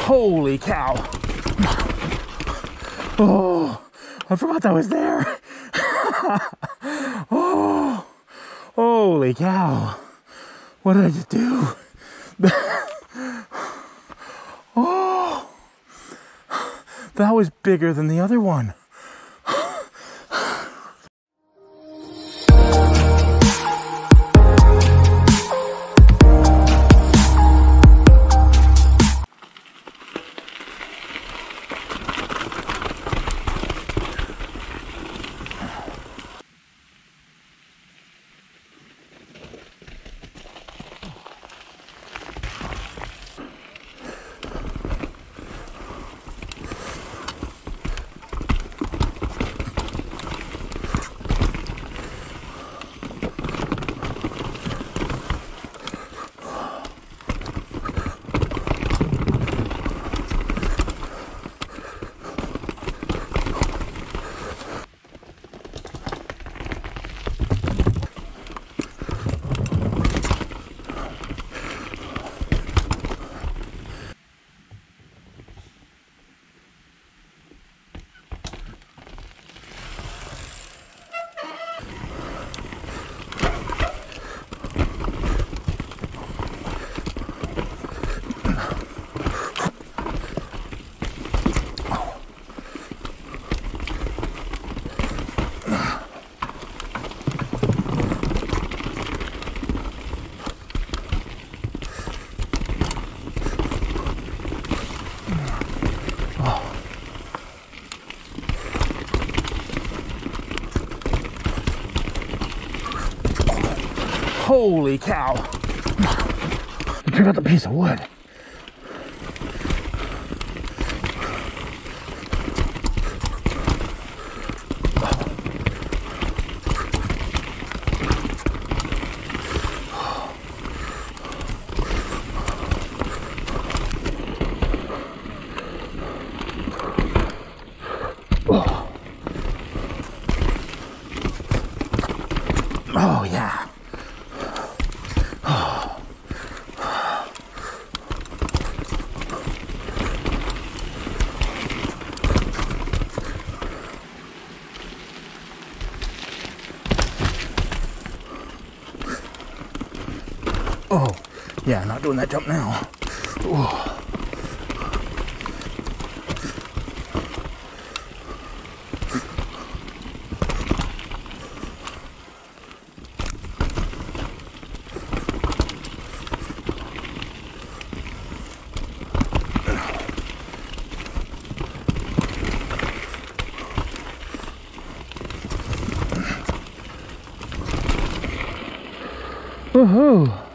Holy cow. Oh, I forgot that was there. Oh, holy cow. What did I just do? Oh, that was bigger than the other one. Holy cow. Check out the piece of wood. Oh yeah. Oh, yeah, not doing that jump now. Oh. Woohoo!